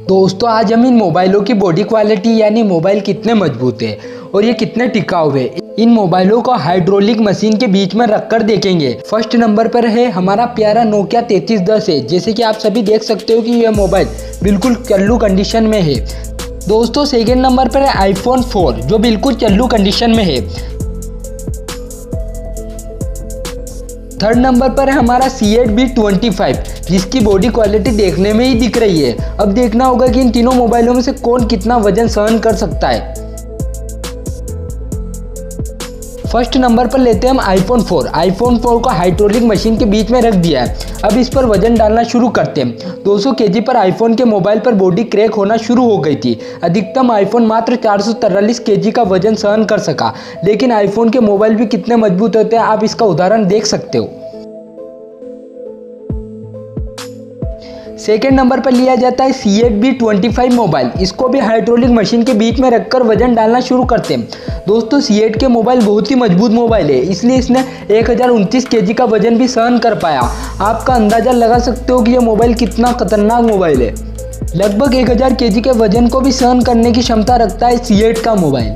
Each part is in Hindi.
दोस्तों आज हम इन मोबाइलों की बॉडी क्वालिटी यानी मोबाइल कितने मजबूत है और ये कितने टिकाऊ है, इन मोबाइलों को हाइड्रोलिक मशीन के बीच में रखकर देखेंगे। फर्स्ट नंबर पर है हमारा प्यारा नोकिया 3310 है। जैसे कि आप सभी देख सकते हो कि यह मोबाइल बिल्कुल चालू कंडीशन में है। दोस्तों सेकेंड नंबर पर है आईफोन 4 जो बिल्कुल चालू कंडीशन में है। थर्ड नंबर पर है हमारा C8B25 जिसकी बॉडी क्वालिटी देखने में ही दिख रही है। अब देखना होगा कि इन तीनों मोबाइलों में से कौन कितना वजन सहन कर सकता है। फर्स्ट नंबर पर लेते हैं हम आईफोन 4। आईफोन 4 को हाइड्रोलिक मशीन के बीच में रख दिया है। अब इस पर वजन डालना शुरू करते हैं। 200 केजी पर आईफोन के मोबाइल पर बॉडी क्रैक होना शुरू हो गई थी। अधिकतम आईफोन मात्र 443 केजी का वजन सहन कर सका। लेकिन आईफोन के मोबाइल भी कितने मजबूत होते हैं आप इसका उदाहरण देख सकते हो। सेकेंड नंबर पर लिया जाता है C8B25 मोबाइल। इसको भी हाइड्रोलिक मशीन के बीच में रखकर वजन डालना शुरू करते हैं। दोस्तों C8 के मोबाइल बहुत ही मजबूत मोबाइल है, इसलिए इसने 1029 केजी का वजन भी सहन कर पाया। आपका अंदाजा लगा सकते हो कि यह मोबाइल कितना खतरनाक मोबाइल है। लगभग 1000 केजी के वजन को भी सहन करने की क्षमता रखता है C8 का मोबाइल।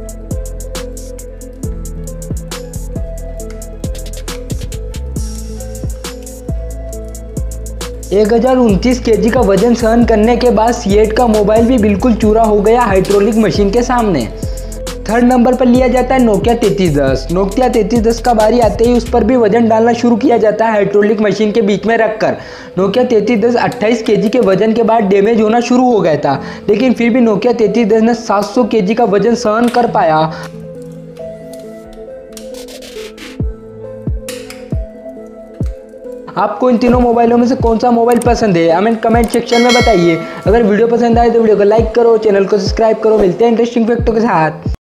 1029 केजी का वजन सहन करने के बाद C8 का मोबाइल भी बिल्कुल चूरा हो गया हाइड्रोलिक मशीन के सामने। थर्ड नंबर पर लिया जाता है नोकिया 3310। नोकिया 3310 का बारी आते ही उस पर भी वजन डालना शुरू किया जाता है हाइड्रोलिक मशीन के बीच में रखकर। नोकिया 3310 28 केजी के वजन के बाद डैमेज होना शुरू हो गया था, लेकिन फिर भी नोकिया 3310 ने 700 केजी का वजन सहन कर पाया। आपको इन तीनों मोबाइलों में से कौन सा मोबाइल पसंद है हमें कमेंट सेक्शन में बताइए। अगर वीडियो पसंद आए तो वीडियो को लाइक करो, चैनल को सब्सक्राइब करो। मिलते हैं इंटरेस्टिंग फैक्टों के साथ।